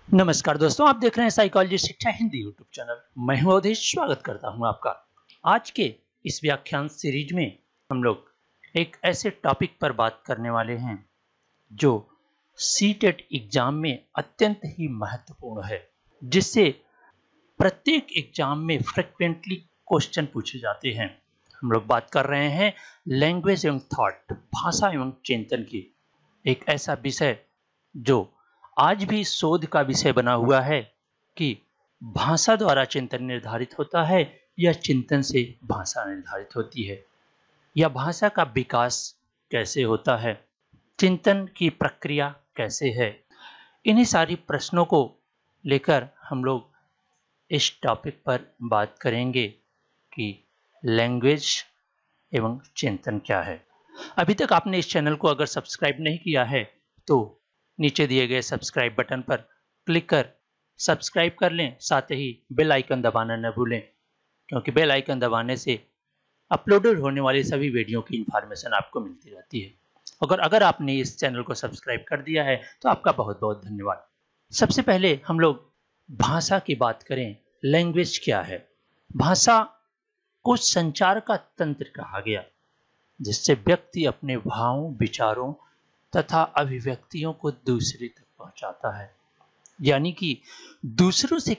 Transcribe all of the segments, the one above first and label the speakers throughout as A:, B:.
A: नमस्कार दोस्तों, आप देख रहे हैं साइकोलॉजी शिक्षा हिंदी यूट्यूब चैनल। मैं हूं अवधेश, स्वागत करता हूं आपका। आज के इस व्याख्यान सीरीज में हम लोग एक ऐसे टॉपिक पर बात करने वाले हैं जो सीटेट एग्जाम में अत्यंत ही महत्वपूर्ण है, जिससे प्रत्येक एग्जाम में फ्रिक्वेंटली क्वेश्चन पूछे जाते हैं। हम लोग बात कर रहे हैं लैंग्वेज एवं थॉट, भाषा एवं चिंतन की। एक ऐसा विषय जो आज भी शोध का विषय बना हुआ है कि भाषा द्वारा चिंतन निर्धारित होता है या चिंतन से भाषा निर्धारित होती है, या भाषा का विकास कैसे होता है, चिंतन की प्रक्रिया कैसे है। इन्हीं सारी प्रश्नों को लेकर हम लोग इस टॉपिक पर बात करेंगे कि लैंग्वेज एवं चिंतन क्या है। अभी तक आपने इस चैनल को अगर सब्सक्राइब नहीं किया है तो नीचे दिए गए सब्सक्राइब बटन पर क्लिक कर सब्सक्राइब कर लें, साथ ही बेल आइकन दबाना न भूलें, क्योंकि बेल आइकन दबाने से अपलोडेड होने वाली सभी वीडियो की इंफॉर्मेशन आपको मिलती रहती है। अगर आपने इस चैनल को सब्सक्राइब कर दिया है तो आपका बहुत बहुत धन्यवाद। सबसे पहले हम लोग भाषा की बात करें। लैंग्वेज क्या है? भाषा को संचार का तंत्र कहा गया, जिससे व्यक्ति अपने भावों, विचारों तथा अभिव्यक्तियों को दूसरे तक पहुंचाता है। यानी कि दूसरों से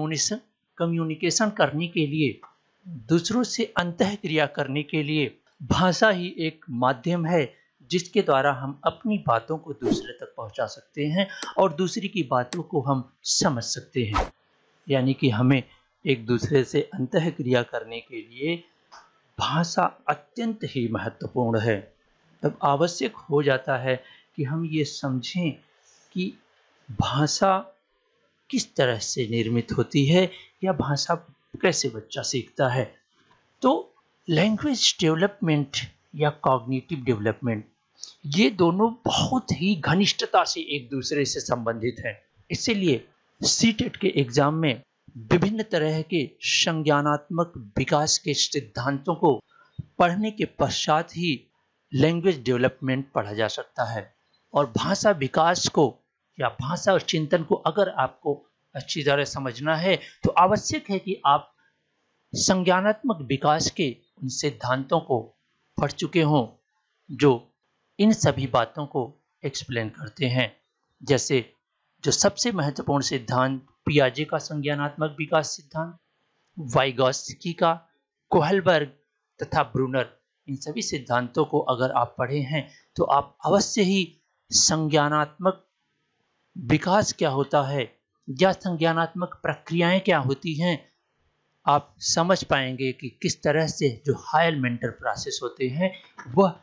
A: कम्युनिकेशन करने के लिए, दूसरों से अंतःक्रिया करने के लिए भाषा ही एक माध्यम है, जिसके द्वारा हम अपनी बातों को दूसरे तक पहुंचा सकते हैं और दूसरे की बातों को हम समझ सकते हैं। यानी कि हमें एक दूसरे से अंतःक्रिया करने के लिए भाषा अत्यंत ही महत्वपूर्ण है। तब आवश्यक हो जाता है कि हम ये समझें कि भाषा किस तरह से निर्मित होती है या भाषा कैसे बच्चा सीखता है। तो लैंग्वेज डेवलपमेंट या कॉग्निटिव डेवलपमेंट, ये दोनों बहुत ही घनिष्ठता से एक दूसरे से संबंधित हैं। इसीलिए सीटेट के एग्जाम में विभिन्न तरह के संज्ञानात्मक विकास के सिद्धांतों को पढ़ने के पश्चात ही लैंग्वेज डेवलपमेंट पढ़ा जा सकता है। और भाषा विकास को या भाषा और चिंतन को अगर आपको अच्छी तरह समझना है तो आवश्यक है कि आप संज्ञानात्मक विकास के उन सिद्धांतों को पढ़ चुके हों जो इन सभी बातों को एक्सप्लेन करते हैं। जैसे जो सबसे महत्वपूर्ण सिद्धांत पियाजे का संज्ञानात्मक विकास सिद्धांत, वाइगॉत्स्की का, कोहलबर्ग तथा ब्रूनर, इन सभी सिद्धांतों को अगर आप पढ़े हैं तो आप अवश्य ही संज्ञानात्मक विकास क्या होता है या संज्ञानात्मक प्रक्रियाएं क्या होती हैं, आप समझ पाएंगे कि किस तरह से जो हायर मेंटल प्रोसेस होते हैं वह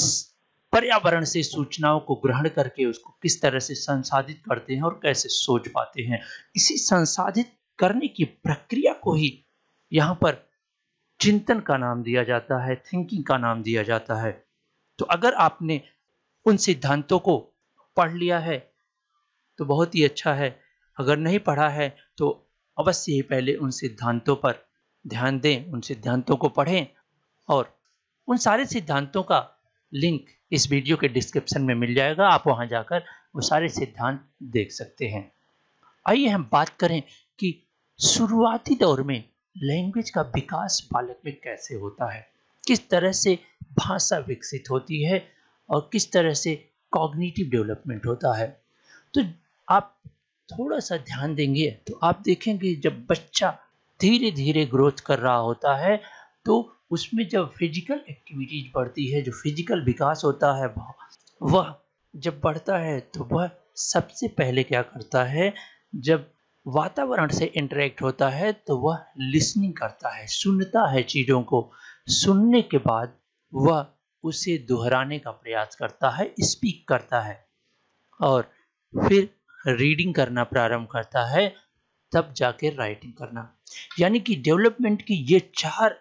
A: पर्यावरण से सूचनाओं को ग्रहण करके उसको किस तरह से संसाधित करते हैं और कैसे सोच पाते हैं। इसी संसाधित करने की प्रक्रिया को ही यहाँ पर चिंतन का नाम दिया जाता है, थिंकिंग का नाम दिया जाता है। तो अगर आपने उन सिद्धांतों को पढ़ लिया है तो बहुत ही अच्छा है, अगर नहीं पढ़ा है तो अवश्य ही पहले उन सिद्धांतों पर ध्यान दें, उन सिद्धांतों को पढ़ें। और उन सारे सिद्धांतों का लिंक इस वीडियो के डिस्क्रिप्शन में मिल जाएगा, आप वहां जाकर वो सारे सिद्धांत देख सकते हैं। आइए हम बात करें कि शुरुआती दौर में लैंग्वेज का विकास बालक में कैसे होता है, किस तरह से भाषा विकसित होती है और किस तरह से कॉग्निटिव डेवलपमेंट होता है। तो आप थोड़ा सा ध्यान देंगे तो आप देखेंगे जब बच्चा धीरे धीरे ग्रोथ कर रहा होता है तो उसमें जब फिजिकल एक्टिविटीज बढ़ती है, जो फिजिकल विकास होता है वह जब बढ़ता है तो वह सबसे पहले क्या करता है, जब वातावरण से इंटरेक्ट होता है तो वह लिसनिंग करता है, सुनता है चीज़ों को। सुनने के बाद वह उसे दोहराने का प्रयास करता है, स्पीक करता है और फिर रीडिंग करना प्रारंभ करता है, तब जाके राइटिंग करना। यानी कि डेवलपमेंट की ये 4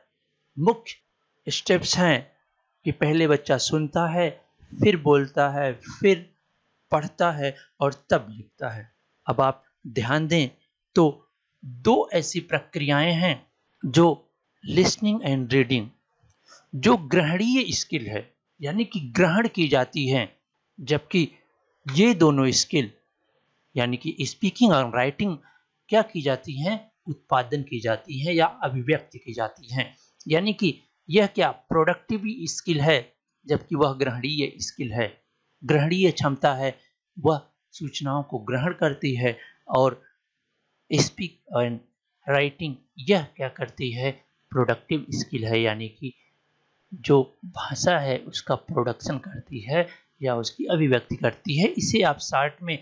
A: मुख्य स्टेप्स हैं कि पहले बच्चा सुनता है, फिर बोलता है, फिर पढ़ता है और तब लिखता है। अब आप ध्यान दें तो 2 ऐसी प्रक्रियाएं हैं जो लिसनिंग एंड रीडिंग, जो ग्रहणीय स्किल है, यानी कि ग्रहण की जाती हैं, जबकि ये दोनों स्किल यानी कि स्पीकिंग और राइटिंग क्या की जाती हैं, उत्पादन की जाती है या अभिव्यक्ति की जाती हैं। यानी कि यह क्या प्रोडक्टिव स्किल है, जबकि वह ग्रहणीय स्किल है। ग्रहणीय क्षमता है, वह सूचनाओं को ग्रहण करती है, और स्पीक एंड राइटिंग यह क्या करती है, प्रोडक्टिव स्किल है, यानी कि जो भाषा है उसका प्रोडक्शन करती है या उसकी अभिव्यक्ति करती है। इसे आप शॉर्ट में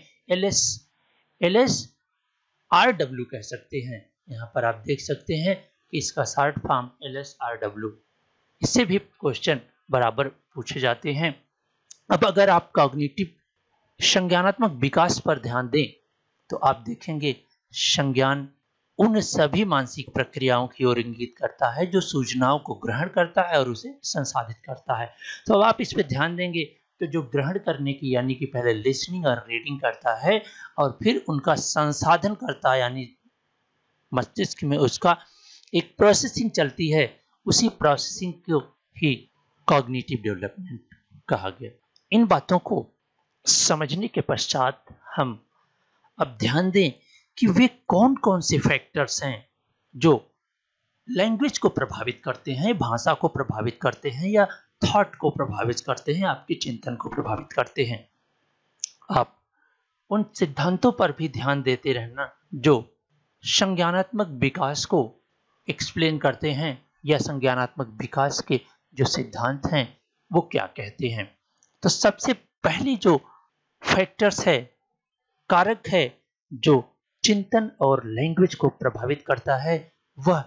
A: एल एस आर डब्ल्यू कह सकते हैं। यहाँ पर आप देख सकते हैं कि इसका शॉर्ट फॉर्म LSRW। इससे भी क्वेश्चन बराबर पूछे जाते हैं। अब अगर आप कॉग्निटिव संज्ञानात्मक विकास पर ध्यान दें तो आप देखेंगे संज्ञान उन सभी मानसिक प्रक्रियाओं की ओर इंगित करता है जो सूचनाओं को ग्रहण करता है और उसे संसाधित करता है। तो अब आप इस पर ध्यान देंगे तो जो ग्रहण करने की यानी कि पहले लिसनिंग और रीडिंग करता है और फिर उनका संसाधन करता है, यानी मस्तिष्क में उसका एक प्रोसेसिंग चलती है, उसी प्रोसेसिंग को ही कॉग्निटिव डेवलपमेंट कहा गया। इन बातों को समझने के पश्चात हम अब ध्यान दें कि वे कौन कौन से फैक्टर्स हैं जो लैंग्वेज को प्रभावित करते हैं, भाषा को प्रभावित करते हैं या थॉट को प्रभावित करते हैं, आपके चिंतन को प्रभावित करते हैं। आप उन सिद्धांतों पर भी ध्यान देते रहना जो संज्ञानात्मक विकास को एक्सप्लेन करते हैं या संज्ञानात्मक विकास के जो सिद्धांत हैं वो क्या कहते हैं। तो सबसे पहली जो फैक्टर्स है, कारक है जो चिंतन और लैंग्वेज को प्रभावित करता है, वह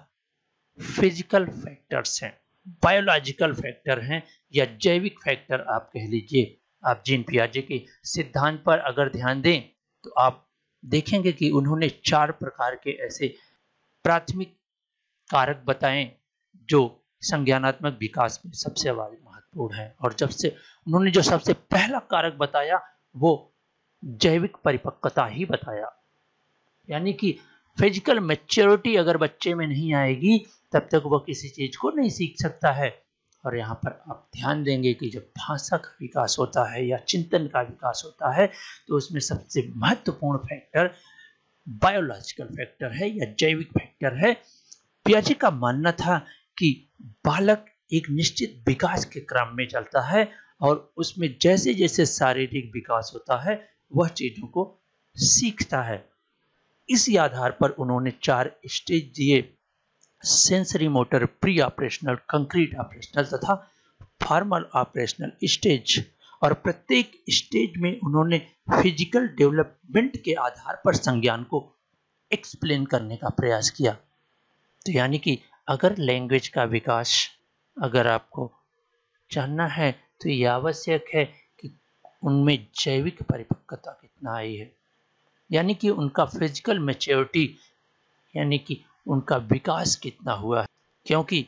A: फिजिकल फैक्टर्स हैं, बायोलॉजिकल फैक्टर हैं या जैविक फैक्टर आप कह लीजिए। आप जीन पियाजे के सिद्धांत पर अगर ध्यान दें तो आप देखेंगे कि उन्होंने 4 प्रकार के ऐसे प्राथमिक कारक बताएं जो संज्ञानात्मक विकास में सबसे महत्वपूर्ण है। और जब से उन्होंने जो सबसे पहला कारक बताया वो जैविक परिपक्वता ही बताया, यानी कि फिजिकल मैच्योरिटी अगर बच्चे में नहीं आएगी तब तक वह किसी चीज को नहीं सीख सकता है। और यहाँ पर आप ध्यान देंगे कि जब भाषा का विकास होता है या चिंतन का विकास होता है तो उसमें सबसे महत्वपूर्ण फैक्टर बायोलॉजिकल फैक्टर है या जैविक फैक्टर है। पियाजे का मानना था कि बालक एक निश्चित विकास के क्रम में चलता है और उसमें जैसे जैसे शारीरिक विकास होता है वह चीजों को सीखता है। इसी आधार पर उन्होंने 4 स्टेज दिए, sensory motor, pre operational, concrete operational तथा फॉर्मल ऑपरेशनल स्टेज। और प्रत्येक स्टेज में उन्होंने फिजिकल डेवलपमेंट के आधार पर संज्ञान को एक्सप्लेन करने का प्रयास किया। तो यानी कि अगर लैंग्वेज का विकास अगर आपको जानना है तो यह आवश्यक है कि उनमें जैविक परिपक्वता कितना आई है, यानी कि उनका फिजिकल मैच्योरिटी यानी कि उनका विकास कितना हुआ है। क्योंकि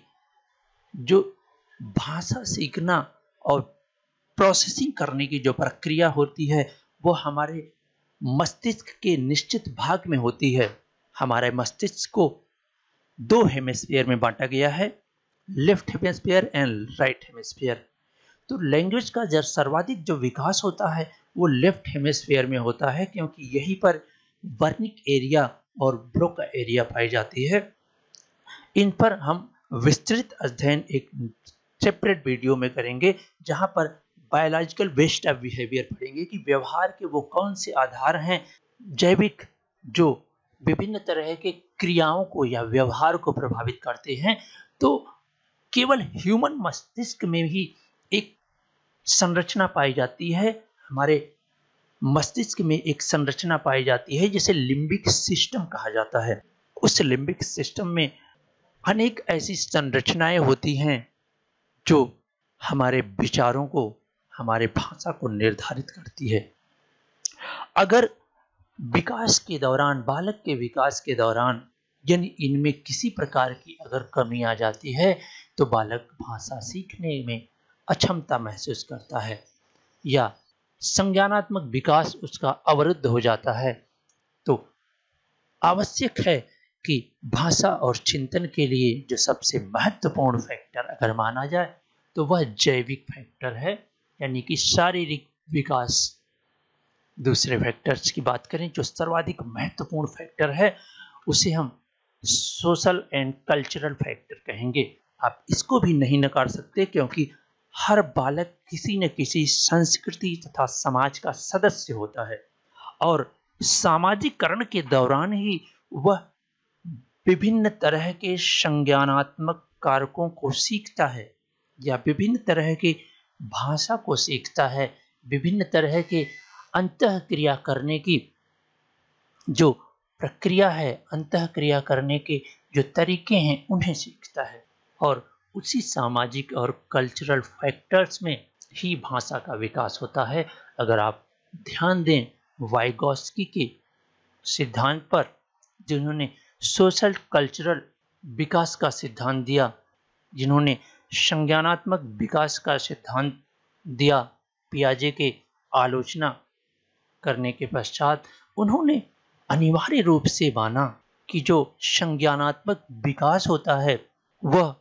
A: जो भाषा सीखना और प्रोसेसिंग करने की जो प्रक्रिया होती है वो हमारे मस्तिष्क के निश्चित भाग में होती है। हमारे मस्तिष्क को 2 हेमिस्फीयर में बांटा गया है, left hemisphere and right hemisphere. तो लैंग्वेज का जब सर्वाधिक जो विकास होता है वो लेफ्ट हेमिस्फीयर में होता है, क्योंकि यहीं पर वर्निक एरिया और ब्रोका एरिया पाई जाती है। इन पर हम विस्तृत अध्ययन एक सेपरेट वीडियो में करेंगे जहां पर बायोलॉजिकल वेस्ट ऑफ बिहेवियर पढ़ेंगे कि व्यवहार के वो कौन से आधार हैं जैविक जो विभिन्न तरह के क्रियाओं को या व्यवहार को प्रभावित करते हैं। तो केवल ह्यूमन मस्तिष्क में ही एक संरचना पाई जाती है, हमारे मस्तिष्क में एक संरचना पाई जाती है जिसे लिम्बिक सिस्टम कहा जाता है। उस लिम्बिक सिस्टम में अनेक ऐसी संरचनाएं होती हैं जो हमारे विचारों को, हमारे भाषा को निर्धारित करती है। अगर विकास के दौरान, बालक के विकास के दौरान यानी इनमें किसी प्रकार की अगर कमी आ जाती है तो बालक भाषा सीखने में अक्षमता महसूस करता है या संज्ञानात्मक विकास उसका अवरुद्ध हो जाता है। तो आवश्यक है कि भाषा और चिंतन के लिए जो सबसे महत्वपूर्ण फैक्टर अगर माना जाए तो वह जैविक फैक्टर है, यानी कि शारीरिक विकास। दूसरे फैक्टर्स की बात करें, जो सर्वाधिक महत्वपूर्ण फैक्टर है उसे हम सोशल एंड कल्चरल फैक्टर कहेंगे। आप इसको भी नहीं नकार सकते, क्योंकि हर बालक किसी न किसी संस्कृति तथा समाज का सदस्य होता है और सामाजिकरण के दौरान ही वह विभिन्न तरह के संज्ञानात्मक कारकों को सीखता है या विभिन्न तरह की भाषा को सीखता है, विभिन्न तरह के अंतःक्रिया करने की जो प्रक्रिया है, अंतःक्रिया करने के जो तरीके हैं उन्हें सीखता है। और उसी सामाजिक और कल्चरल फैक्टर्स में ही भाषा का विकास होता है। अगर आप ध्यान दें वाइगॉस्की के सिद्धांत पर, जिन्होंने सोशल कल्चरल विकास का सिद्धांत दिया, जिन्होंने संज्ञानात्मक विकास का सिद्धांत दिया, पियाजे के आलोचना करने के पश्चात उन्होंने अनिवार्य रूप से माना कि जो संज्ञानात्मक विकास होता है वह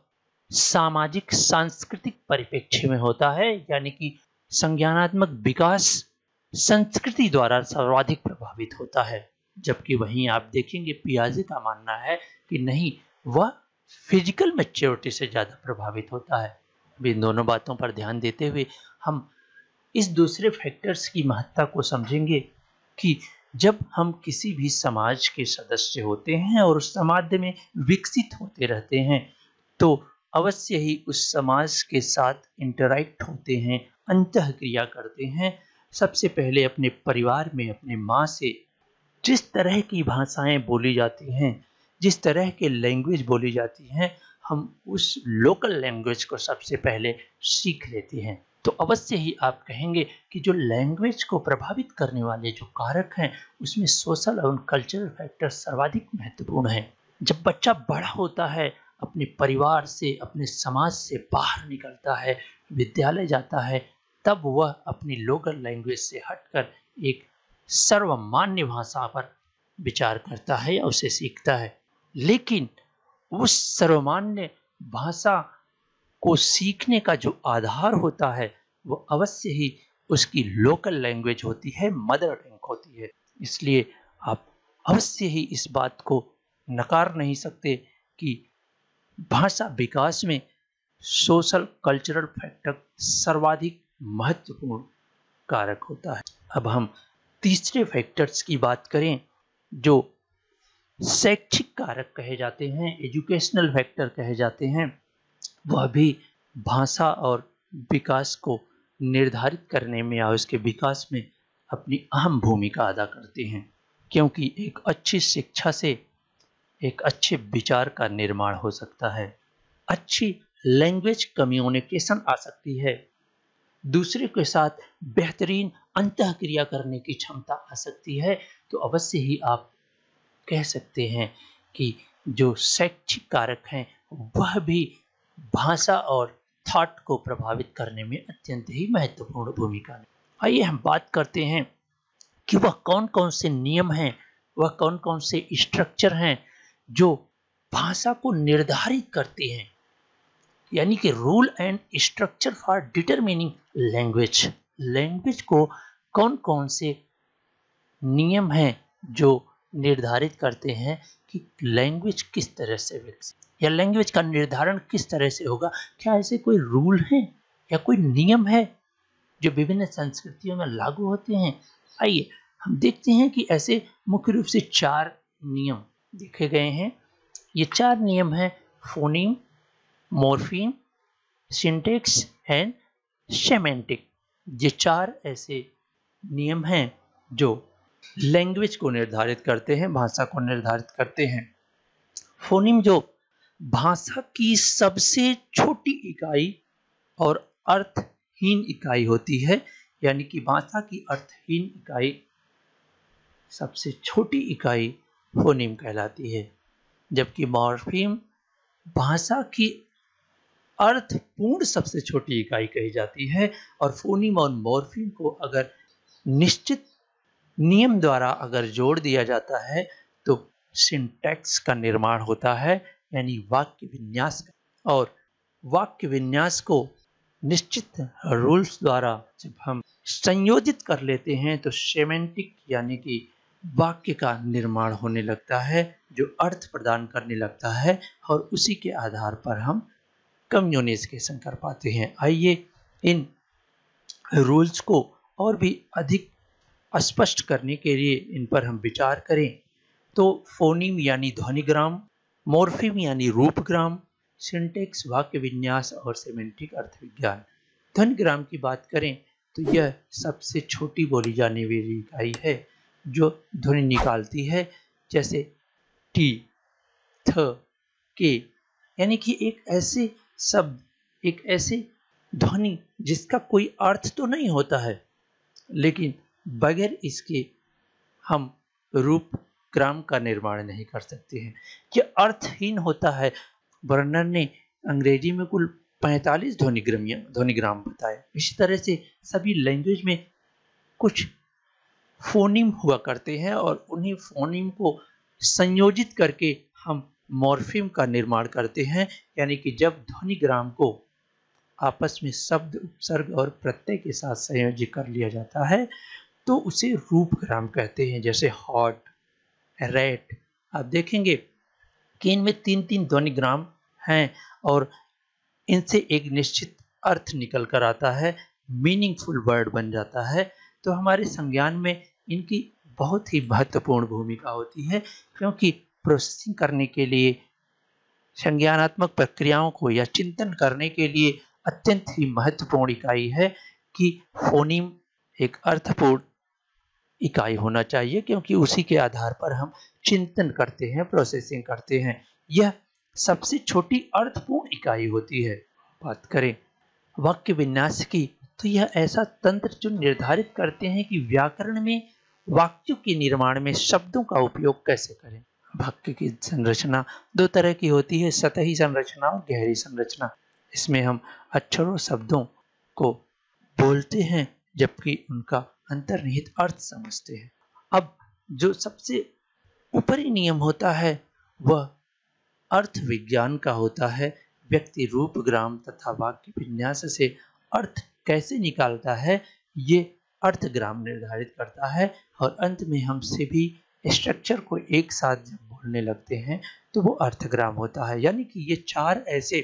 A: सामाजिक सांस्कृतिक परिप्रेक्ष्य में होता है, यानी कि संज्ञानात्मक विकास संस्कृति द्वारा सर्वाधिक प्रभावित होता है। जबकि वहीं आप देखेंगे पियाजे का मानना है कि नहीं, वह फिजिकल मैच्योरिटी से ज़्यादा प्रभावित होता है। इन दोनों बातों पर ध्यान देते हुए हम इस दूसरे फैक्टर्स की महत्ता को समझेंगे कि जब हम किसी भी समाज के सदस्य होते हैं और उस समाज में विकसित होते रहते हैं तो अवश्य ही उस समाज के साथ इंटरैक्ट होते हैं, अंतःक्रिया करते हैं। सबसे पहले अपने परिवार में अपने माँ से जिस तरह की भाषाएं बोली जाती हैं, जिस तरह के लैंग्वेज बोली जाती हैं, हम उस लोकल लैंग्वेज को सबसे पहले सीख लेते हैं। तो अवश्य ही आप कहेंगे कि जो लैंग्वेज को प्रभावित करने वाले जो कारक हैं उसमें सोशल और कल्चरल फैक्टर सर्वाधिक महत्वपूर्ण हैं। जब बच्चा बड़ा होता है, अपने परिवार से, अपने समाज से बाहर निकलता है, विद्यालय जाता है, तब वह अपनी लोकल लैंग्वेज से हटकर एक सर्वमान्य भाषा पर विचार करता है या उसे सीखता है। लेकिन उस सर्वमान्य भाषा को सीखने का जो आधार होता है वो अवश्य ही उसकी लोकल लैंग्वेज होती है, मदर टंग होती है। इसलिए आप अवश्य ही इस बात को नकार नहीं सकते कि भाषा विकास में सोशल कल्चरल फैक्टर सर्वाधिक महत्वपूर्ण कारक होता है। अब हम तीसरे फैक्टर्स की बात करें जो शैक्षिक कारक कहे जाते हैं, एजुकेशनल फैक्टर कहे जाते हैं, वह भी भाषा और विकास को निर्धारित करने में या उसके विकास में अपनी अहम भूमिका अदा करते हैं। क्योंकि एक अच्छी शिक्षा से एक अच्छे विचार का निर्माण हो सकता है, अच्छी लैंग्वेज कम्युनिकेशन आ सकती है, दूसरे के साथ बेहतरीन अंतःक्रिया करने की क्षमता आ सकती है। तो अवश्य ही आप कह सकते हैं कि जो शैक्षिक कारक हैं वह भी भाषा और थॉट को प्रभावित करने में अत्यंत ही महत्वपूर्ण भूमिका है। आइए हम बात करते हैं कि वह कौन कौन से नियम हैं, वह कौन कौन से स्ट्रक्चर हैं जो भाषा को निर्धारित करते हैं, यानी कि rule and structure for determining language. Language को कौन कौन से नियम हैं जो निर्धारित करते हैं कि लैंग्वेज किस तरह से विकसित या लैंग्वेज का निर्धारण किस तरह से होगा। क्या ऐसे कोई रूल हैं या कोई नियम है जो विभिन्न संस्कृतियों में लागू होते हैं? आइए हम देखते हैं कि ऐसे मुख्य रूप से 4 नियम देखे गए हैं। ये 4 नियम हैं phoneme, morpheme, syntax and semantic. ये 4 ऐसे नियम हैं जो लैंग्वेज को निर्धारित करते हैं, भाषा को निर्धारित करते हैं। फोनीम जो भाषा की सबसे छोटी इकाई और अर्थहीन इकाई होती है, यानी कि भाषा की अर्थहीन इकाई सबसे छोटी इकाई फोनीम कहलाती है, जबकि मॉर्फीम भाषा की अर्थपूर्ण सबसे छोटी इकाई कही जाती है। और फोनीम और मॉर्फीम को अगर निश्चित नियम द्वारा अगर जोड़ दिया जाता है तो सिंटैक्स का निर्माण होता है, यानी वाक्य विन्यास का। और वाक्य विन्यास को निश्चित रूल्स द्वारा जब हम संयोजित कर लेते हैं तो सेमेंटिक यानी कि वाक्य का निर्माण होने लगता है, जो अर्थ प्रदान करने लगता है और उसी के आधार पर हम कम्युनिकेशन कर पाते हैं। आइए इन रूल्स को और भी अधिक स्पष्ट करने के लिए इन पर हम विचार करें तो फोनीम यानी ध्वनिग्राम, मॉर्फीम यानी रूपग्राम, सिंटेक्स वाक्य विन्यास और सेमेंटिक अर्थ विज्ञान। ध्वनिग्राम की बात करें तो यह सबसे छोटी बोली जाने वाली इकाई है जो ध्वनि निकालती है, जैसे टी, थ, के, यानी कि एक ऐसे शब्द, एक ऐसे ध्वनि जिसका कोई अर्थ तो नहीं होता है, लेकिन बगैर इसके हम रूपग्राम का निर्माण नहीं कर सकते हैं। यह अर्थहीन होता है। बर्नर ने अंग्रेजी में कुल 45 ध्वनिग्राम बताए। इसी तरह से सभी लैंग्वेज में कुछ फोनीम हुआ करते हैं और उन्हीं फोनीम को संयोजित करके हम मॉर्फीम का निर्माण करते हैं, यानी कि जब ध्वनिग्राम को आपस में शब्द, उपसर्ग और प्रत्यय के साथ संयोजित कर लिया जाता है तो उसे रूपग्राम कहते हैं। जैसे हॉट, रेट, आप देखेंगे कि इनमें 3-3 ध्वनिग्राम हैं और इनसे एक निश्चित अर्थ निकल कर आता है, मीनिंगफुल वर्ड बन जाता है। तो हमारे संज्ञान में इनकी बहुत ही महत्वपूर्ण भूमिका होती है, क्योंकि प्रोसेसिंग करने के लिए, संज्ञानात्मक प्रक्रियाओं को या चिंतन करने के लिए अत्यंत ही महत्वपूर्ण इकाई है कि फोनीम एक अर्थपूर्ण इकाई होना चाहिए, क्योंकि उसी के आधार पर हम चिंतन करते हैं, प्रोसेसिंग करते हैं। यह सबसे छोटी अर्थपूर्ण इकाई होती है। बात करें वाक्य विन्यास की तो यह ऐसा तंत्र जो निर्धारित करते हैं कि व्याकरण में वाक्यों के निर्माण में शब्दों का उपयोग कैसे करें। वाक्य की संरचना दो तरह की होती है, सतही संरचना और गहरी संरचना। इसमें हम अक्षरों, शब्दों को बोलते हैं जबकि उनका अंतर्निहित अर्थ समझते हैं। अब जो सबसे ऊपरी नियम होता है वह अर्थ विज्ञान का होता है। व्यक्ति रूपग्राम तथा वाक्य विन्यास से अर्थ कैसे निकालता है, ये अर्थग्राम निर्धारित करता है। और अंत में हम सभी स्ट्रक्चर को एक साथ जब बोलने लगते हैं तो वो अर्थग्राम होता है। यानी कि ये 4 ऐसे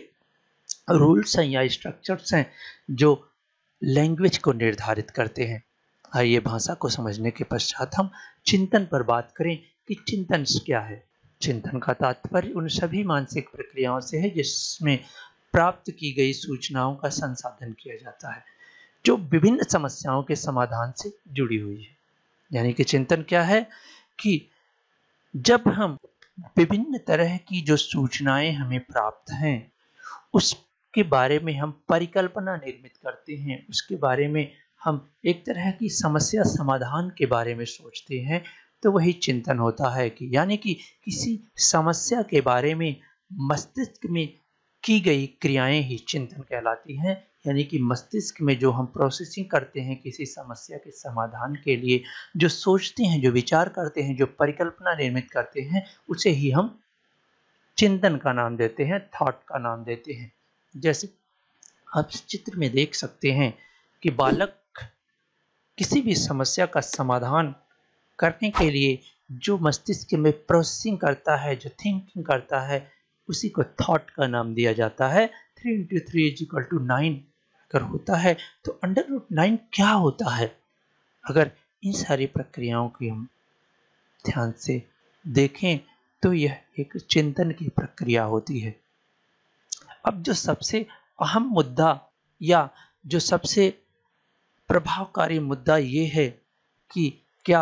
A: रूल्स हैं या स्ट्रक्चर्स हैं जो लैंग्वेज को निर्धारित करते हैं। आइए भाषा को समझने के पश्चात हम चिंतन पर बात करें कि चिंतन क्या है। चिंतन का तात्पर्य उन सभी मानसिक प्रक्रियाओं से है जिसमें प्राप्त की गई सूचनाओं का संसाधन किया जाता है, जो विभिन्न समस्याओं के समाधान से जुड़ी हुई है। यानी कि चिंतन क्या है कि जब हम विभिन्न तरह की जो सूचनाएं हमें प्राप्त हैं उसके बारे में हम परिकल्पना निर्मित करते हैं, उसके बारे में हम एक तरह की समस्या समाधान के बारे में सोचते हैं, तो वही चिंतन होता है। कि यानी कि किसी समस्या के बारे में मस्तिष्क में की गई क्रियाएं ही चिंतन कहलाती हैं। यानी कि मस्तिष्क में जो हम प्रोसेसिंग करते हैं किसी समस्या के समाधान के लिए, जो सोचते हैं, जो विचार करते हैं, जो परिकल्पना निर्मित करते हैं, उसे ही हम चिंतन का नाम देते हैं, थॉट का नाम देते हैं। जैसे आप इस चित्र में देख सकते हैं कि बालक किसी भी समस्या का समाधान करने के लिए जो मस्तिष्क में प्रोसेसिंग करता है, जो थिंकिंग करता है, उसी को थॉट का नाम दिया जाता है। 3 × 3 = 9 अगर होता है तो √9 क्या होता है? अगर इन सारी प्रक्रियाओं की हम ध्यान से देखें तो यह एक चिंतन की प्रक्रिया होती है। अब जो सबसे अहम मुद्दा या जो सबसे प्रभावकारी मुद्दा ये है कि क्या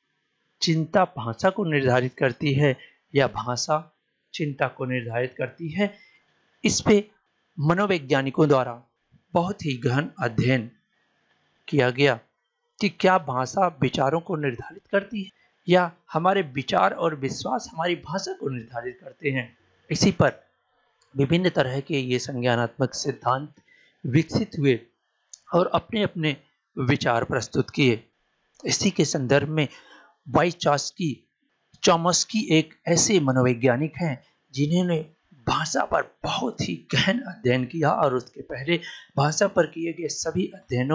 A: चिंता भाषा को निर्धारित करती है या भाषा चिंता को निर्धारित करती है। इस पे मनोवैज्ञानिकों द्वारा बहुत ही गहन अध्ययन किया गया कि क्या भाषा विचारों को निर्धारित करती है या हमारे विचार और विश्वास हमारी भाषा को निर्धारित करते हैं। इसी पर विभिन्न तरह के ये संज्ञानात्मक सिद्धांत विकसित हुए और अपने अपने विचार प्रस्तुत किए। इसी के संदर्भ में चॉम्स्की एक ऐसे मनोवैज्ञानिक हैं जिन्होंने भाषा पर बहुत ही गहन अध्ययन किया और उसके पहले भाषा पर किए गए सभी अध्ययनों का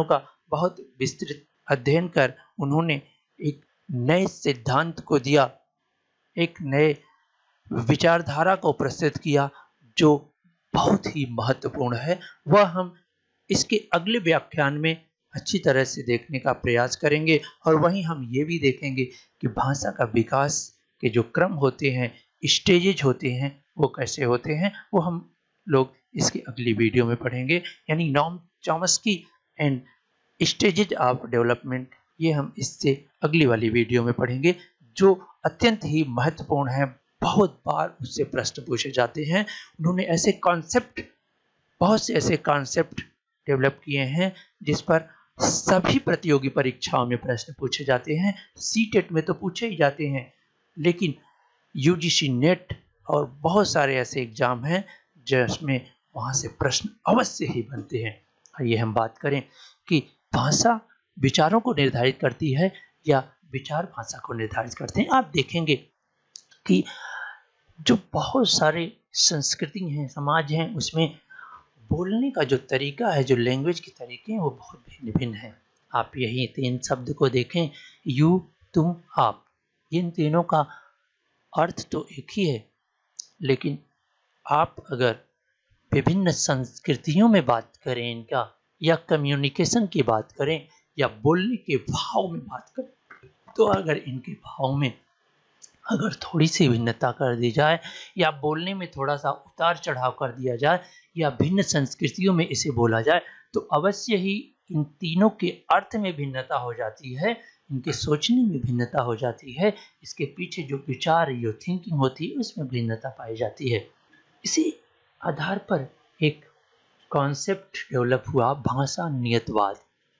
A: बहुत विस्तृत अध्ययन कर उन्होंने एक नए सिद्धांत को दिया, एक नए विचारधारा को प्रस्तुत किया जो बहुत ही महत्वपूर्ण है। वह हम इसके अगले व्याख्यान में अच्छी तरह से देखने का प्रयास करेंगे और वहीं हम ये भी देखेंगे कि भाषा का विकास के जो क्रम होते हैं, स्टेजेज होते हैं, वो कैसे होते हैं, वो हम लोग इसकी अगली वीडियो में पढ़ेंगे। यानी Noam Chomsky and stages of development, ये हम इससे अगली वाली वीडियो में पढ़ेंगे, जो अत्यंत ही महत्वपूर्ण है। बहुत बार उससे प्रश्न पूछे जाते हैं। उन्होंने ऐसे कॉन्सेप्ट, बहुत से ऐसे कॉन्सेप्ट डेवलप किए हैं जिस पर सभी प्रतियोगी परीक्षाओं में प्रश्न पूछे जाते हैं। सीटेट में तो पूछे ही जाते हैं, लेकिन यूजीसी नेट और बहुत सारे ऐसे एग्जाम हैं जिसमें वहां से प्रश्न अवश्य ही बनते हैं। आइए हम बात करें कि भाषा विचारों को निर्धारित करती है या विचार भाषा को निर्धारित करते हैं। आप देखेंगे कि जो बहुत सारे संस्कृति हैं, समाज हैं, उसमें बोलने का जो तरीका है, जो लैंग्वेज के तरीके हैं, वो बहुत भिन्न भिन्न है। आप यही 3 शब्द को देखें, यू, तुम, आप, इन तीनों का अर्थ तो एक ही है, लेकिन आप अगर विभिन्न संस्कृतियों में बात करें इनका, या कम्युनिकेशन की बात करें, या बोलने के भाव में बात करें, तो अगर इनके भाव में अगर थोड़ी सी भिन्नता कर दी जाए, या बोलने में थोड़ा सा उतार चढ़ाव कर दिया जाए, या भिन्न संस्कृतियों में इसे बोला जाए, तो अवश्य ही इन तीनों के अर्थ में भिन्नता हो जाती है, इनके सोचने में भिन्नता हो जाती है, इसके पीछे जो विचार, जो थिंकिंग होती है, उसमें भिन्नता पाई जाती है। इसी आधार पर एक कॉन्सेप्ट डेवलप हुआ, भाषा नियतवाद,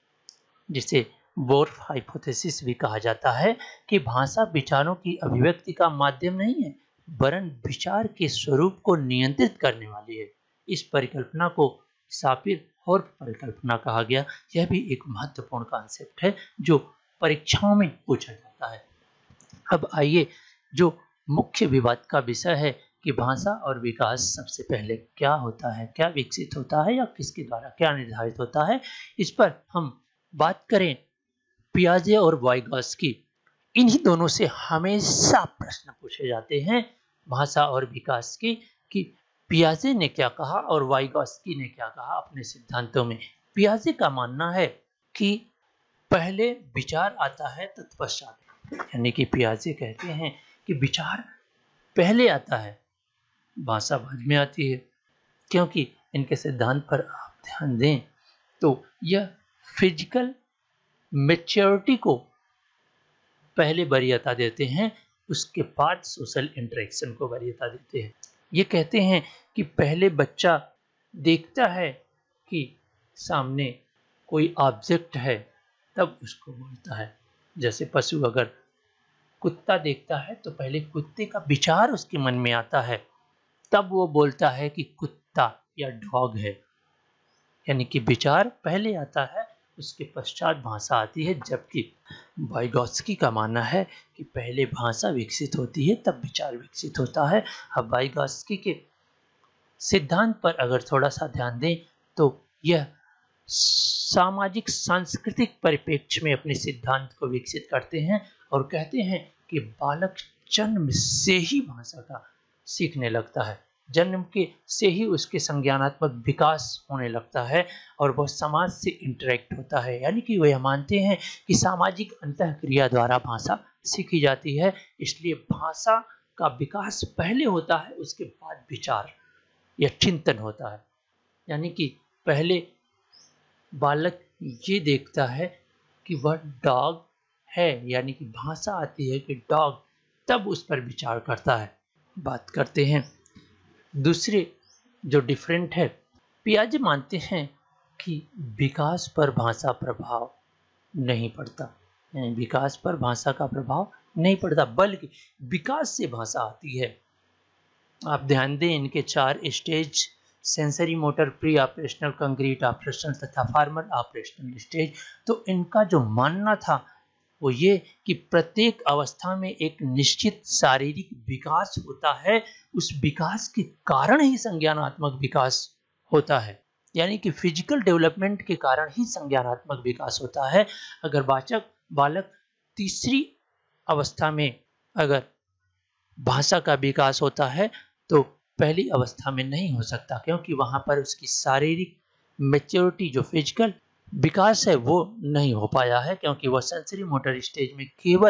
A: जिसे बोर्फ हाइपोथेसिस भी कहा जाता है, कि भाषा विचारों की अभिव्यक्ति का माध्यम नहीं है, वरन विचार के स्वरूप को नियंत्रित करने वाली है। इस परिकल्पना को सापिर और परिकल्पना कहा गया। यह भी एक महत्वपूर्ण कॉन्सेप्ट है जो परीक्षाओं में पूछा जाता है। अब आइए, जो मुख्य विवाद का विषय है कि भाषा और विकास सबसे पहले क्या होता है, क्या विकसित होता है, या किसके द्वारा क्या निर्धारित होता है, इस पर हम बात करें पियाजे और वाइगॉस्की। इन्हीं दोनों से हमेशा प्रश्न पूछे जाते हैं भाषा और विकास की, कि पियाजे ने क्या कहा और वाइगॉस्की ने क्या कहा अपने सिद्धांतों में। पियाजे का मानना है कि पहले विचार आता है तत्पश्चात, यानी कि पियाजे कहते हैं कि विचार पहले आता है, भाषा बाद में आती है। क्योंकि इनके सिद्धांत पर आप ध्यान दें तो यह फिजिकल मैच्योरिटी को पहले वरीयता देते हैं, उसके बाद सोशल इंटरेक्शन को वरीयता देते हैं। ये कहते हैं कि पहले बच्चा देखता है कि सामने कोई ऑब्जेक्ट है, तब उसको बोलता है। जैसे पशु अगर कुत्ता देखता है तो पहले कुत्ते का विचार उसके मन में आता है, तब वो बोलता है कि कुत्ता या डॉग है। यानी कि विचार पहले आता है, उसके पश्चात भाषा आती है। जबकि वाइगॉस्की का मानना है कि पहले भाषा विकसित होती है, तब विचार विकसित होता है। अब वाइगॉस्की के सिद्धांत पर अगर थोड़ा सा ध्यान दें तो यह सामाजिक सांस्कृतिक परिप्रेक्ष्य में अपने सिद्धांत को विकसित करते हैं और कहते हैं कि बालक जन्म से ही भाषा का सीखने लगता है, जन्म के से ही उसके संज्ञानात्मक विकास होने लगता है और वह समाज से इंटरेक्ट होता है। यानी कि वह मानते हैं कि सामाजिक अंतःक्रिया द्वारा भाषा सीखी जाती है, इसलिए भाषा का विकास पहले होता है, उसके बाद विचार या चिंतन होता है। यानी कि पहले बालक ये देखता है कि वह डॉग है, यानी कि भाषा आती है कि डॉग, तब उस पर विचार करता है। बात करते हैं दूसरे जो डिफरेंट है। पियाजे मानते हैं कि विकास पर भाषा प्रभाव नहीं पड़ता, यानी विकास पर भाषा का प्रभाव नहीं पड़ता, बल्कि विकास से भाषा आती है। आप ध्यान दें, इनके 4 stage, sensory motor, pre operational, concrete operational तथा फार्मल ऑपरेशनल स्टेज। तो इनका जो मानना था वो ये कि प्रत्येक अवस्था में एक निश्चित शारीरिक विकास होता है, उस विकास के कारण ही संज्ञानात्मक विकास होता है। यानी कि फिजिकल डेवलपमेंट के कारण ही संज्ञानात्मक विकास होता है। अगर बालक तीसरी अवस्था में अगर भाषा का विकास होता है तो पहली अवस्था में नहीं हो सकता, क्योंकि वहां पर उसकी शारीरिक मैच्योरिटी जो फिजिकल विकास है वो नहीं हो पाया है, क्योंकि वह सेंसरी मोटर स्टेज में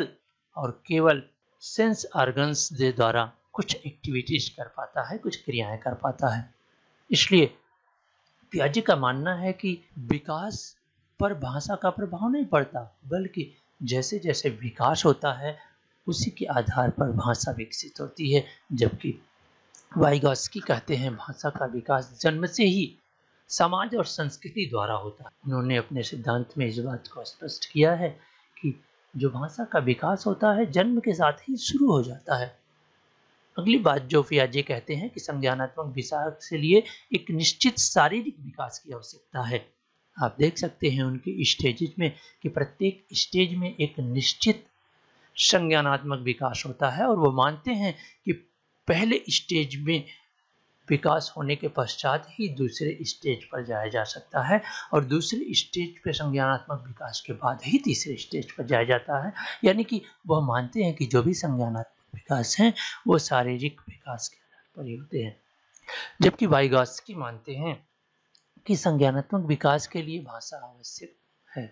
A: केवल सेंस ऑर्गन्स के द्वारा कुछ एक्टिविटीज कर पाता है, कुछ क्रियाएं कर पाता है। इसलिए पियाजे का मानना है कि विकास पर भाषा का प्रभाव नहीं पड़ता, बल्कि जैसे जैसे विकास होता है उसी के आधार पर भाषा विकसित होती है। जबकि वाइगॉस्की कहते हैं भाषा का विकास जन्म से ही समाज और संस्कृति द्वारा होता है। उन्होंने अपने सिद्धांत में इस बात को स्पष्ट किया है कि जो भाषा का विकास होता है जन्म के साथ ही शुरू हो जाता है। अगली बात जो पियाजे कहते हैं कि संज्ञानात्मक विकास के लिए एक निश्चित शारीरिक विकास की आवश्यकता है। आप देख सकते हैं उनके स्टेजेज में कि प्रत्येक स्टेज में एक निश्चित संज्ञानात्मक विकास होता है, और वो मानते हैं कि पहले स्टेज में विकास होने के पश्चात ही दूसरे स्टेज पर जाया जा सकता है, और दूसरे स्टेज पर संज्ञानात्मक विकास के बाद ही तीसरे स्टेज पर जाया जाता है। यानी कि वह मानते हैं कि जो भी संज्ञानात्मक विकास है वो शारीरिक विकास के आधार पर ही होते हैं। जबकि वाइगॉस्की मानते हैं कि संज्ञानात्मक विकास के लिए भाषा आवश्यक है,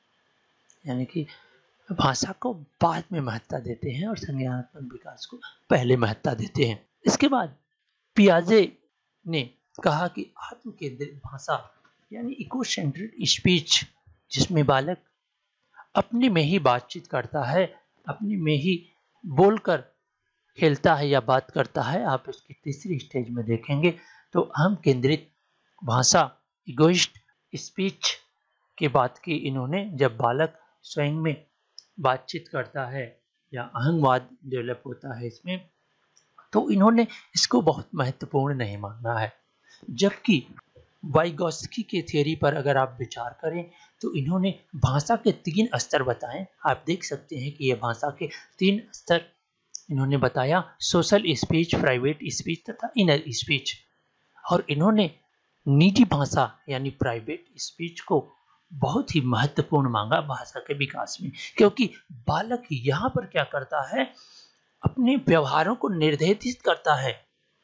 A: यानी कि भाषा को बाद में महत्ता देते हैं और संज्ञानात्मक विकास को पहले महत्ता देते हैं। इसके बाद पियाजे ने कहा कि आत्म केंद्रित भाषा यानी इकोसेंट्रिक स्पीच, जिसमें बालक अपने में ही बातचीत करता है, अपने में ही बोलकर खेलता है या बात करता है, आप इसकी तीसरी स्टेज में देखेंगे तो अहम केंद्रित भाषा इगोइस्ट स्पीच की बात की इन्होंने। जब बालक स्वयं में बातचीत करता है या अहंवाद डेवलप होता है इसमें, तो इन्होंने इसको बहुत महत्वपूर्ण नहीं माना है। जबकि वाइगॉस्की के थियरी पर अगर आप विचार करें तो इन्होंने भाषा के 3 स्तर बताए। आप देख सकते हैं कि यह भाषा के 3 स्तर इन्होंने बताया, सोशल स्पीच, प्राइवेट स्पीच तथा इनर स्पीच। और इन्होंने निजी भाषा यानी प्राइवेट स्पीच को बहुत ही महत्वपूर्ण मांगा भाषा के विकास में, क्योंकि बालक यहाँ पर क्या करता है, अपने व्यवहारों को निर्धारित करता है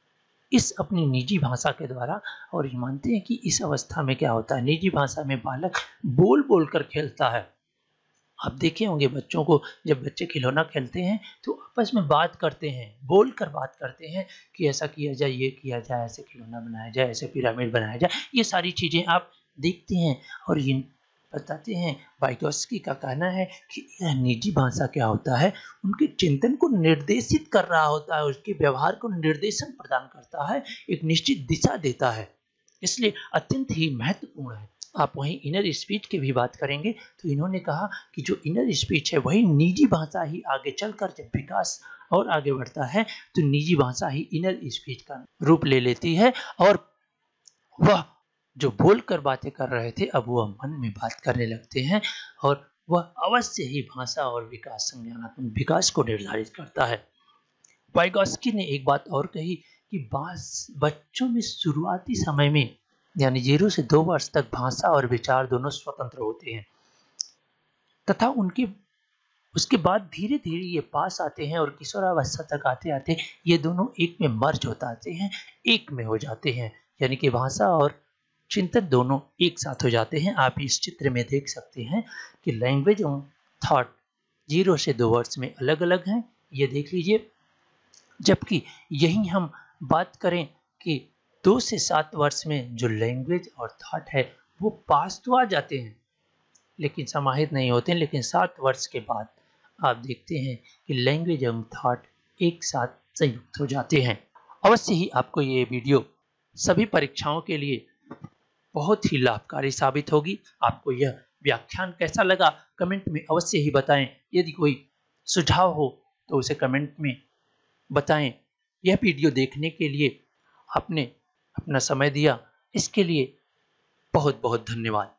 A: इस अपनी निजी भाषा के द्वारा। और ये मानते हैं कि इस अवस्था में क्या होता है, निजी भाषा में बालक बोल बोल कर खेलता है। आप देखे होंगे बच्चों को, जब बच्चे खिलौना खेलते हैं तो आपस में बात करते हैं, बोल कर बात करते हैं कि ऐसा किया जाए, ये किया जाए, ऐसे खिलौना बनाया जाए, ऐसे पिरामिड बनाया जाए। ये सारी चीजें आप देखते हैं और ये बताते हैं। वाइगॉस्की का कहना है कि यह निजी भाषा क्या होता है, उनके चिंतन को निर्देशित कर रहा होता है, उसके व्यवहार को निर्देशन प्रदान करता है, एक निश्चित दिशा देता है, इसलिए अत्यंत ही महत्वपूर्ण है। आप वहीं इनर स्पीच की भी बात करेंगे तो इन्होंने कहा कि जो इनर स्पीच है वही निजी भाषा ही आगे चलकर जब विकास और आगे बढ़ता है तो निजी भाषा ही इनर स्पीच का रूप ले लेती है, और वह जो बोलकर बातें कर रहे थे अब वह मन में बात करने लगते हैं, और वह अवश्य ही भाषा और विकास, संज्ञानात्मक विकास को निर्धारित करता है। वाइगॉस्की ने एक बात और कही कि बच्चों में शुरुआती समय में यानी 0 से 2 वर्ष तक भाषा और विचार दोनों स्वतंत्र होते हैं, तथा उसके बाद धीरे धीरे ये पास आते हैं और किशोरावस्था तक आते आते ये दोनों एक में मर्ज होते हैं, एक में हो जाते हैं, यानी कि भाषा और चिंतन दोनों एक साथ हो जाते हैं। आप इस चित्र में देख सकते हैं कि लैंग्वेज और थॉट 0 से 2 वर्ष में अलग अलग हैं, ये देख लीजिए। जबकि यही हम बात करें कि 2 से 7 वर्ष में जो लैंग्वेज और थॉट है वो पास तो आ जाते हैं लेकिन समाहित नहीं होते हैं, लेकिन 7 वर्ष के बाद आप देखते हैं कि लैंग्वेज और थॉट एक साथ संयुक्त हो जाते हैं। अवश्य ही आपको ये वीडियो सभी परीक्षाओं के लिए बहुत ही लाभकारी साबित होगी। आपको यह व्याख्यान कैसा लगा कमेंट में अवश्य ही बताएं। यदि कोई सुझाव हो तो उसे कमेंट में बताएं। यह वीडियो देखने के लिए आपने अपना समय दिया, इसके लिए बहुत बहुत धन्यवाद।